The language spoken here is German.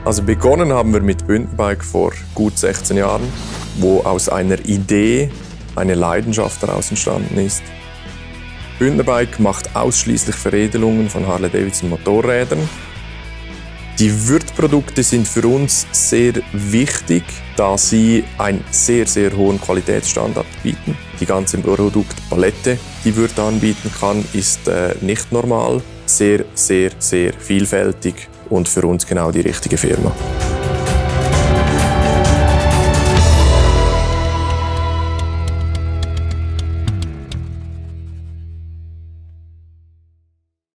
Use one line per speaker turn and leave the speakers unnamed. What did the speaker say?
Also begonnen haben wir mit Bündnerbike vor gut 16 Jahren, wo aus einer Idee eine Leidenschaft daraus entstanden ist. Bündnerbike macht ausschließlich Veredelungen von Harley-Davidson Motorrädern. Die Würth-Produkte sind für uns sehr wichtig, da sie einen sehr, sehr hohen Qualitätsstandard bieten. Die ganze Produktpalette, die Würth anbieten kann, ist nicht normal, sehr, sehr, sehr vielfältig und für uns genau die richtige Firma.